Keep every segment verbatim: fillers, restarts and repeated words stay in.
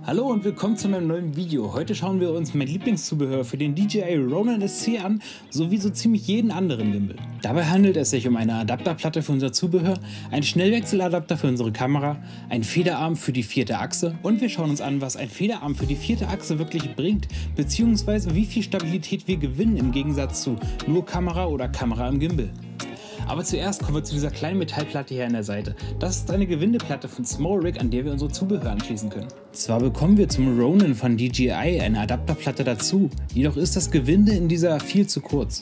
Hallo und willkommen zu meinem neuen Video. Heute schauen wir uns mein Lieblingszubehör für den D J I Ronin S C an, sowie so ziemlich jeden anderen Gimbal. Dabei handelt es sich um eine Adapterplatte für unser Zubehör, einen Schnellwechseladapter für unsere Kamera, einen Federarm für die vierte Achse und wir schauen uns an, was ein Federarm für die vierte Achse wirklich bringt, beziehungsweise wie viel Stabilität wir gewinnen im Gegensatz zu nur Kamera oder Kamera im Gimbal. Aber zuerst kommen wir zu dieser kleinen Metallplatte hier an der Seite. Das ist eine Gewindeplatte von SmallRig, an der wir unsere Zubehör anschließen können. Zwar bekommen wir zum Ronin von D J I eine Adapterplatte dazu, jedoch ist das Gewinde in dieser viel zu kurz.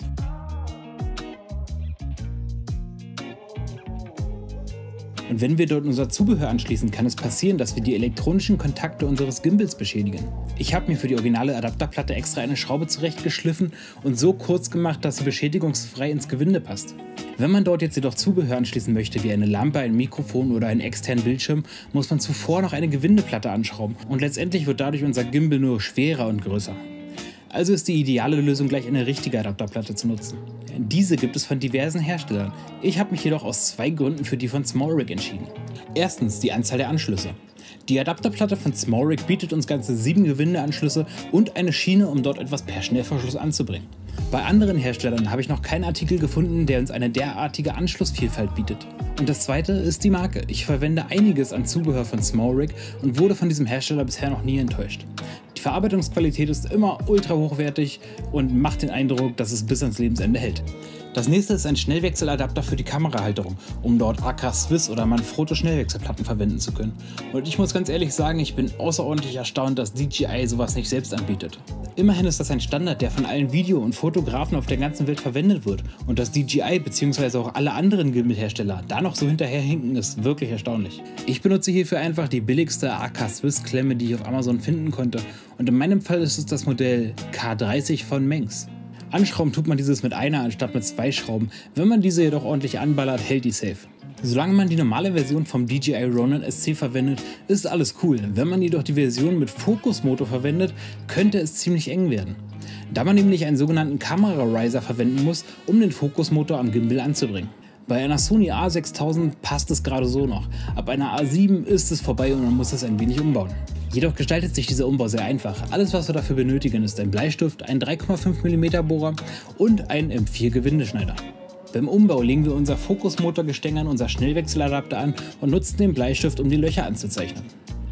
Und wenn wir dort unser Zubehör anschließen, kann es passieren, dass wir die elektronischen Kontakte unseres Gimbals beschädigen. Ich habe mir für die originale Adapterplatte extra eine Schraube zurechtgeschliffen und so kurz gemacht, dass sie beschädigungsfrei ins Gewinde passt. Wenn man dort jetzt jedoch Zubehör anschließen möchte, wie eine Lampe, ein Mikrofon oder einen externen Bildschirm, muss man zuvor noch eine Gewindeplatte anschrauben und letztendlich wird dadurch unser Gimbal nur schwerer und größer. Also ist die ideale Lösung, gleich eine richtige Adapterplatte zu nutzen. Diese gibt es von diversen Herstellern. Ich habe mich jedoch aus zwei Gründen für die von SmallRig entschieden. Erstens die Anzahl der Anschlüsse. Die Adapterplatte von SmallRig bietet uns ganze sieben Gewindeanschlüsse und eine Schiene, um dort etwas per Schnellverschluss anzubringen. Bei anderen Herstellern habe ich noch keinen Artikel gefunden, der uns eine derartige Anschlussvielfalt bietet. Und das zweite ist die Marke. Ich verwende einiges an Zubehör von SmallRig und wurde von diesem Hersteller bisher noch nie enttäuscht. Die Verarbeitungsqualität ist immer ultra hochwertig und macht den Eindruck, dass es bis ans Lebensende hält. Das nächste ist ein Schnellwechseladapter für die Kamerahalterung, um dort Akra Swiss oder Manfrotto Schnellwechselplatten verwenden zu können. Und ich muss ganz ehrlich sagen, ich bin außerordentlich erstaunt, dass D J I sowas nicht selbst anbietet. Immerhin ist das ein Standard, der von allen Video- und Fotografen auf der ganzen Welt verwendet wird. Und dass D J I bzw. auch alle anderen Gimbal-Hersteller da noch so hinterherhinken, ist wirklich erstaunlich. Ich benutze hierfür einfach die billigste Akra Swiss Klemme, die ich auf Amazon finden konnte. Und in meinem Fall ist es das Modell K dreißig von Mengs. Anschrauben tut man dieses mit einer anstatt mit zwei Schrauben. Wenn man diese jedoch ordentlich anballert, hält die safe. Solange man die normale Version vom D J I Ronin S C verwendet, ist alles cool. Wenn man jedoch die Version mit Fokusmotor verwendet, könnte es ziemlich eng werden. Da man nämlich einen sogenannten Kamera-Riser verwenden muss, um den Fokusmotor am Gimbal anzubringen. Bei einer Sony A sechstausend passt es gerade so noch. Ab einer A sieben ist es vorbei und man muss es ein wenig umbauen. Jedoch gestaltet sich dieser Umbau sehr einfach. Alles, was wir dafür benötigen, ist ein Bleistift, ein drei Komma fünf Millimeter Bohrer und ein M vier Gewindeschneider. Beim Umbau legen wir unser Fokusmotorgestänge an unser Schnellwechseladapter an und nutzen den Bleistift, um die Löcher anzuzeichnen.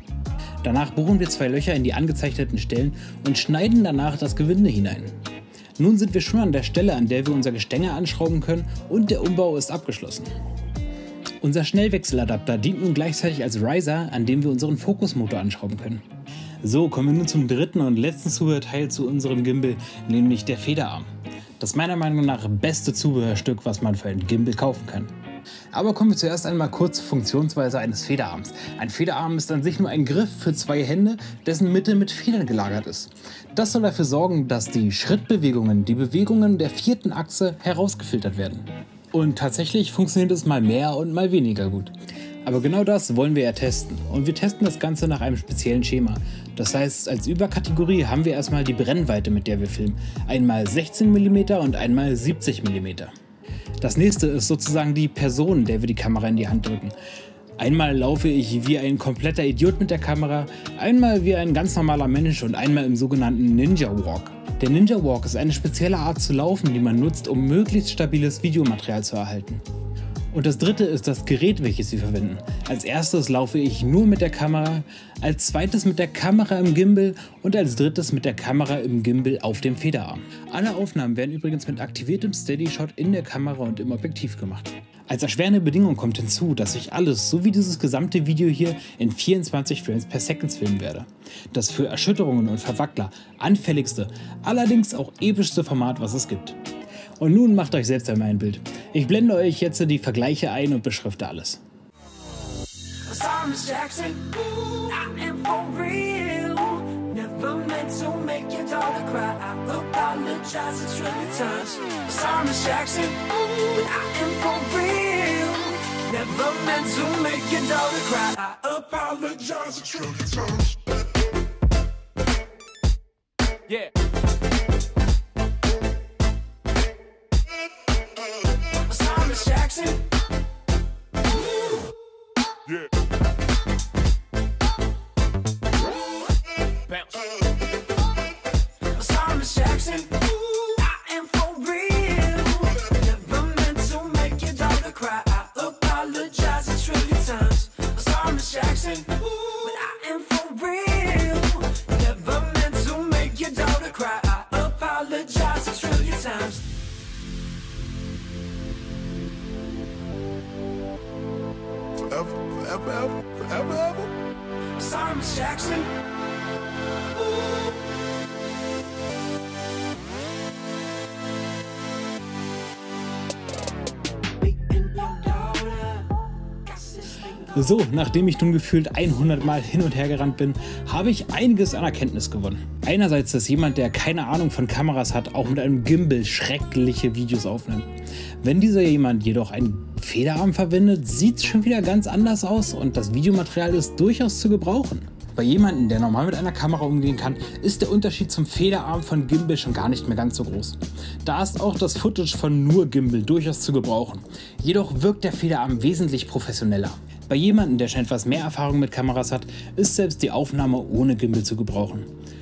Danach bohren wir zwei Löcher in die angezeichneten Stellen und schneiden danach das Gewinde hinein. Nun sind wir schon an der Stelle, an der wir unser Gestänge anschrauben können und der Umbau ist abgeschlossen. Unser Schnellwechseladapter dient nun gleichzeitig als Riser, an dem wir unseren Fokusmotor anschrauben können. So, kommen wir nun zum dritten und letzten Zubehörteil zu unserem Gimbal, nämlich der Federarm. Das meiner Meinung nach beste Zubehörstück, was man für einen Gimbal kaufen kann. Aber kommen wir zuerst einmal kurz zur Funktionsweise eines Federarms. Ein Federarm ist an sich nur ein Griff für zwei Hände, dessen Mitte mit Federn gelagert ist. Das soll dafür sorgen, dass die Schrittbewegungen, die Bewegungen der vierten Achse herausgefiltert werden. Und tatsächlich funktioniert es mal mehr und mal weniger gut. Aber genau das wollen wir ja testen. Und wir testen das Ganze nach einem speziellen Schema. Das heißt, als Überkategorie haben wir erstmal die Brennweite, mit der wir filmen. Einmal sechzehn Millimeter und einmal siebzig Millimeter. Das nächste ist sozusagen die Person, der wir die Kamera in die Hand drücken. Einmal laufe ich wie ein kompletter Idiot mit der Kamera, einmal wie ein ganz normaler Mensch und einmal im sogenannten Ninja Walk. Der Ninja Walk ist eine spezielle Art zu laufen, die man nutzt, um möglichst stabiles Videomaterial zu erhalten. Und das dritte ist das Gerät, welches wir verwenden. Als erstes laufe ich nur mit der Kamera, als zweites mit der Kamera im Gimbal und als drittes mit der Kamera im Gimbal auf dem Federarm. Alle Aufnahmen werden übrigens mit aktiviertem Steadyshot in der Kamera und im Objektiv gemacht. Als erschwerende Bedingung kommt hinzu, dass ich alles, so wie dieses gesamte Video hier, in vierundzwanzig Frames per Second filmen werde. Das für Erschütterungen und Verwackler anfälligste, allerdings auch epischste Format, was es gibt. Und nun macht euch selbst einmal ein Bild. Ich blende euch jetzt die Vergleiche ein und beschrifte alles. Yeah. Jackson. Yeah. Jackson. So, nachdem ich nun gefühlt hundert Mal hin und her gerannt bin, habe ich einiges an Erkenntnis gewonnen. Einerseits, dass jemand, der keine Ahnung von Kameras hat, auch mit einem Gimbal schreckliche Videos aufnimmt. Wenn dieser jemand jedoch einen Federarm verwendet, sieht es schon wieder ganz anders aus und das Videomaterial ist durchaus zu gebrauchen. Bei jemandem, der normal mit einer Kamera umgehen kann, ist der Unterschied zum Federarm von Gimbal schon gar nicht mehr ganz so groß. Da ist auch das Footage von nur Gimbal durchaus zu gebrauchen. Jedoch wirkt der Federarm wesentlich professioneller. Bei jemandem, der schon etwas mehr Erfahrung mit Kameras hat, ist selbst die Aufnahme ohne Gimbal zu gebrauchen.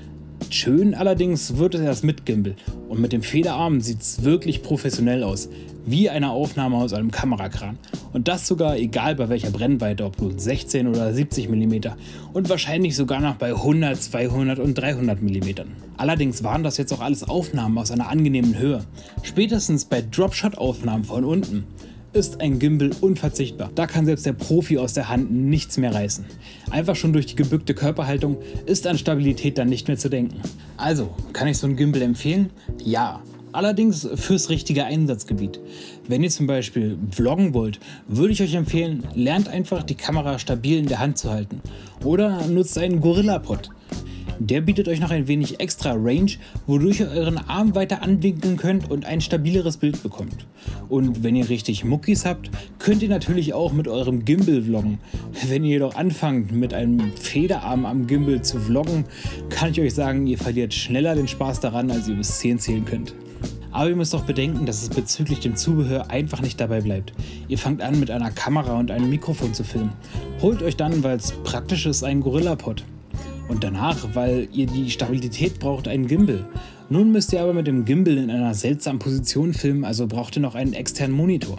Schön allerdings wird es erst mit Gimbal und mit dem Federarm sieht es wirklich professionell aus, wie eine Aufnahme aus einem Kamerakran. Und das sogar egal bei welcher Brennweite, ob nun sechzehn oder siebzig Millimeter und wahrscheinlich sogar noch bei hundert, zweihundert und dreihundert Millimeter. Allerdings waren das jetzt auch alles Aufnahmen aus einer angenehmen Höhe. Spätestens bei Dropshot-Aufnahmen von unten ist ein Gimbal unverzichtbar. Da kann selbst der Profi aus der Hand nichts mehr reißen. Einfach schon durch die gebückte Körperhaltung ist an Stabilität dann nicht mehr zu denken. Also, kann ich so ein Gimbal empfehlen? Ja. Allerdings fürs richtige Einsatzgebiet. Wenn ihr zum Beispiel vloggen wollt, würde ich euch empfehlen, lernt einfach die Kamera stabil in der Hand zu halten. Oder nutzt einen Gorilla-Pod. Der bietet euch noch ein wenig extra Range, wodurch ihr euren Arm weiter anwinkeln könnt und ein stabileres Bild bekommt. Und wenn ihr richtig Muckis habt, könnt ihr natürlich auch mit eurem Gimbal vloggen. Wenn ihr jedoch anfangt mit einem Federarm am Gimbal zu vloggen, kann ich euch sagen, ihr verliert schneller den Spaß daran, als ihr bis zehn zählen könnt. Aber ihr müsst auch bedenken, dass es bezüglich dem Zubehör einfach nicht dabei bleibt. Ihr fangt an mit einer Kamera und einem Mikrofon zu filmen. Holt euch dann, weil es praktisch ist, einen Gorilla-Pod. Und danach, weil ihr die Stabilität braucht, einen Gimbal. Nun müsst ihr aber mit dem Gimbal in einer seltsamen Position filmen, also braucht ihr noch einen externen Monitor.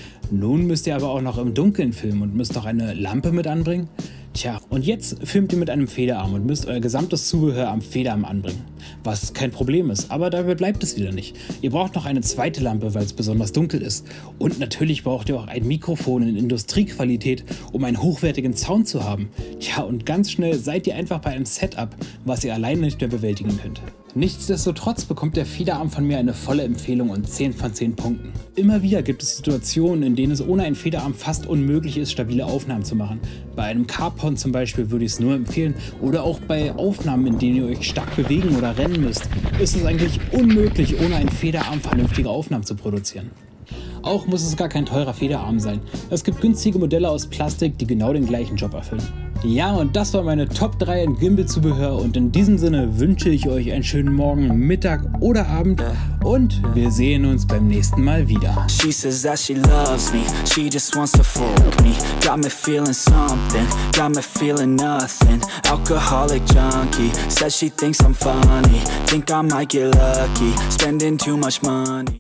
Nun müsst ihr aber auch noch im Dunkeln filmen und müsst noch eine Lampe mit anbringen. Tja, und jetzt filmt ihr mit einem Federarm und müsst euer gesamtes Zubehör am Federarm anbringen. Was kein Problem ist, aber dabei bleibt es wieder nicht. Ihr braucht noch eine zweite Lampe, weil es besonders dunkel ist. Und natürlich braucht ihr auch ein Mikrofon in Industriequalität, um einen hochwertigen Sound zu haben. Tja, und ganz schnell seid ihr einfach bei einem Setup, was ihr alleine nicht mehr bewältigen könnt. Nichtsdestotrotz bekommt der Federarm von mir eine volle Empfehlung und zehn von zehn Punkten. Immer wieder gibt es Situationen, in denen es ohne einen Federarm fast unmöglich ist, stabile Aufnahmen zu machen. Bei einem Carpon zum Beispiel würde ich es nur empfehlen, oder auch bei Aufnahmen, in denen ihr euch stark bewegen oder rennen müsst, ist es eigentlich unmöglich, ohne einen Federarm vernünftige Aufnahmen zu produzieren. Auch muss es gar kein teurer Federarm sein. Es gibt günstige Modelle aus Plastik, die genau den gleichen Job erfüllen. Ja, und das war meine Top drei in Gimbal-Zubehör und in diesem Sinne wünsche ich euch einen schönen Morgen, Mittag oder Abend und wir sehen uns beim nächsten Mal wieder. She says that she loves me, she just wants to fuck me. Got me feeling something, got me feeling nothing. Alcoholic junkie, says she thinks I'm funny. Think I might get lucky, spending too much money.